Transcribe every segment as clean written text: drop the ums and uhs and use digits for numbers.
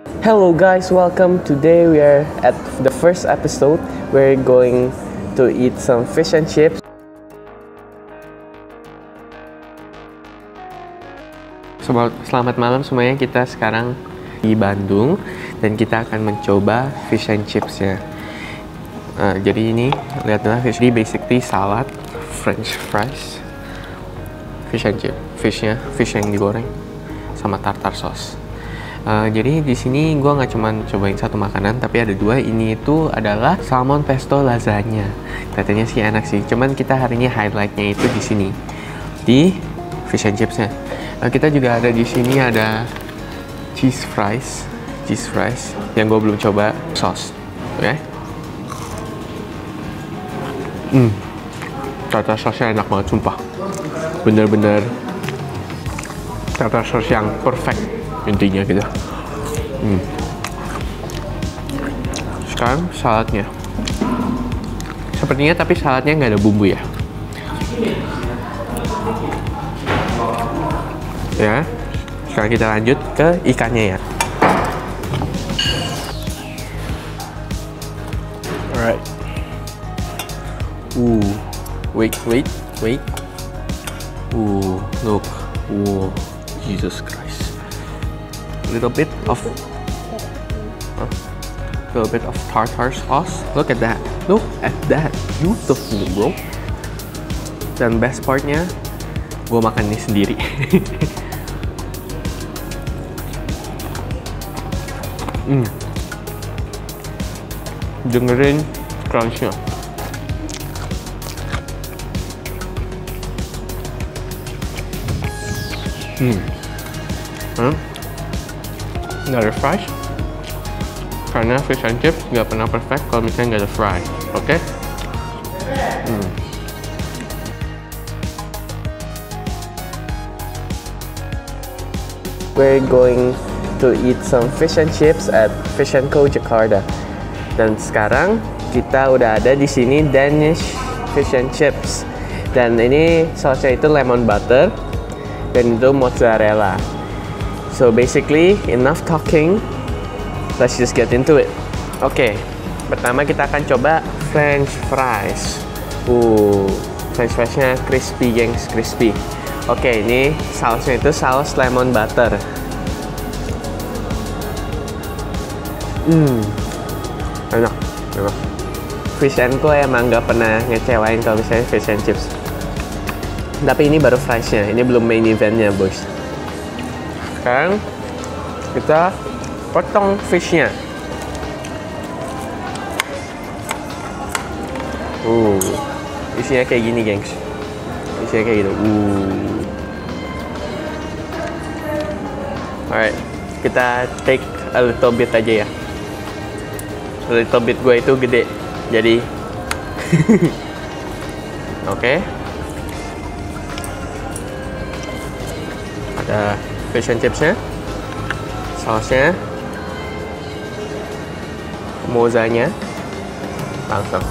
Hello guys, welcome. Today we are at the first episode. We're going to eat some fish and chips. Selamat malam semuanya, kita sekarang di Bandung dan kita akan mencoba fish and chipsnya. Jadi ini lihatlah, fish ini basically salad, french fries, fish and chip, fish yang digoreng sama tartar sauce. Jadi di sini gue nggak cuman cobain satu makanan, tapi ada dua. Ini itu adalah salmon pesto lasagna. Katanya sih enak sih. Cuman kita hari ini highlightnya itu di sini, di fish and chipsnya. Kita juga ada di sini ada cheese fries yang gue belum coba sauce. Oke? Tartar sauce-nya enak banget, sumpah. Bener-bener tartar sauce yang perfect. Intinya gitu. Sekarang saladnya. Sepertinya tapi saladnya nggak ada bumbu ya. Ya. Sekarang kita lanjut ke ikannya ya. Alright. Wait. Look. Jesus Christ. Little bit of tartar sauce. Look at that, beautiful bro. Dan best partnya, gue makan ini sendiri. Dengerin crunchnya. Nggak ada fries karena fish and chips nggak pernah perfect kalau misalnya nggak ada fry. Oke? We're going to eat some fish and chips at Fish & Co Jakarta. Dan sekarang kita udah ada di sini Danish fish and chips. Dan ini sausnya itu lemon butter dan itu mozzarella. So basically, enough talking. Let's just get into it. Oke, pertama kita akan coba French fries. French friesnya crispy, gengs, crispy. Oke, ini sausnya itu saus lemon butter. Enak. Fish & Co emang nggak pernah ngecewain kalau misalnya fish and chips. Tapi ini baru friesnya, ini belum main eventnya, boys. Sekarang kita potong fishnya. Isinya kayak gini, gengs. Isinya kayak gitu. Alright, kita take a little bit aja ya. A little bit gue itu gede, jadi oke. Ada fish and chipsnya, sausnya, mozzanya, langsung.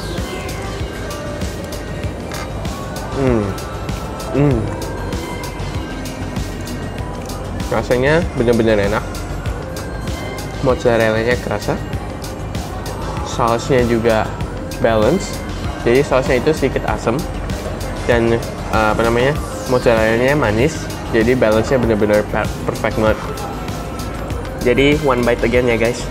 Rasanya bener-bener enak. Mozzarella-nya kerasa, sausnya juga balance. Jadi sausnya itu sedikit asam dan mozzarella-nya manis. Jadi balance-nya bener-bener perfect banget. Jadi one bite again ya guys.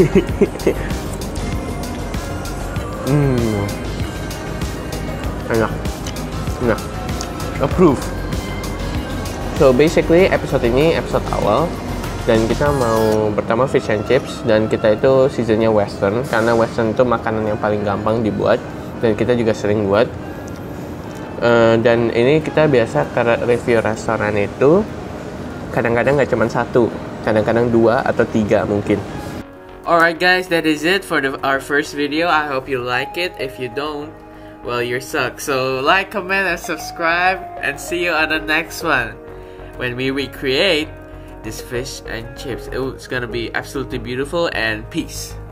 Enak. Approve. So basically episode ini episode awal dan kita mau pertama fish and chips, dan kita itu seasonnya western karena western itu makanan yang paling gampang dibuat dan kita juga sering buat. Dan ini kita biasa review restoran itu kadang-kadang nggak cuma satu, kadang-kadang 2 atau 3 mungkin. Alright guys, that is it for our first video. I hope you like it. If you don't, well, you suck. So like, comment, and subscribe, and see you on the next one when we recreate this fish and chips. It's gonna be absolutely beautiful, and peace.